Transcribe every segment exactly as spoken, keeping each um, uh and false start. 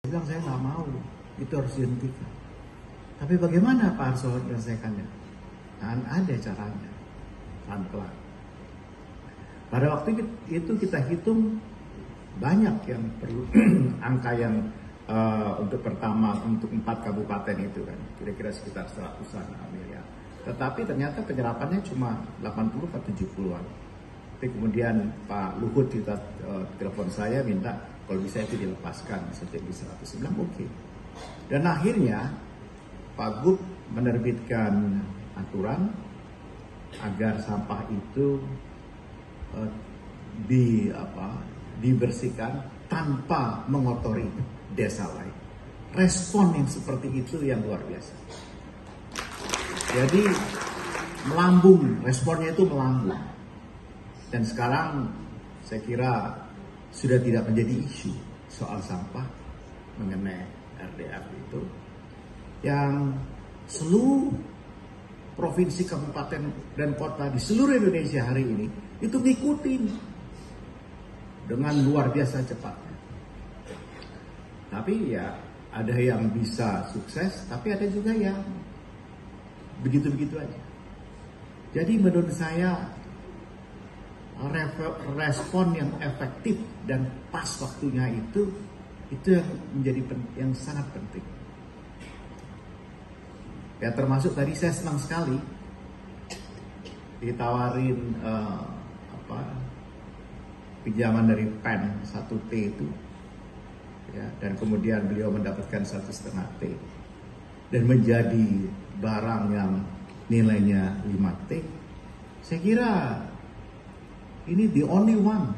bilang saya nggak mau, itu harus dihentikan. Tapi bagaimana Pak Arso menyelesaikannya? Dan ada caranya, pelan-pelan. Pada waktu itu kita hitung banyak yang perlu angka yang uh, untuk pertama untuk empat kabupaten itu kan kira-kira sekitar seratusan miliar. Tetapi ternyata penyerapannya cuma delapan puluh atau tujuh puluhan. Tapi kemudian Pak Luhut kita uh, telepon saya minta kalau bisa itu dilepaskan sampai di seratus. Saya bilang oke. Okay. Dan akhirnya Pak Gub menerbitkan aturan agar sampah itu uh, di apa dibersihkan tanpa mengotori desa lain. Respon yang seperti itu yang luar biasa. Jadi melambung, responnya itu melambung. Dan sekarang saya kira sudah tidak menjadi isu soal sampah mengenai R D F itu. Yang seluruh provinsi, kabupaten, dan kota di seluruh Indonesia hari ini itu ngikutin dengan luar biasa cepatnya. Tapi ya ada yang bisa sukses, tapi ada juga yang begitu-begitu aja. Jadi menurut saya respon yang efektif dan pas waktunya itu itu yang menjadi yang sangat penting. Ya termasuk tadi saya senang sekali ditawarin uh, apa pinjaman dari P E N satu T itu, ya, dan kemudian beliau mendapatkan satu setengah T dan menjadi barang yang nilainya lima T. Saya kira ini the only one.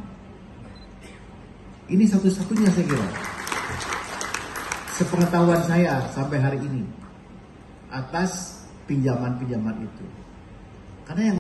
Ini satu-satunya saya kira. Sepengetahuan saya sampai hari ini atas pinjaman-pinjaman itu. Karena yang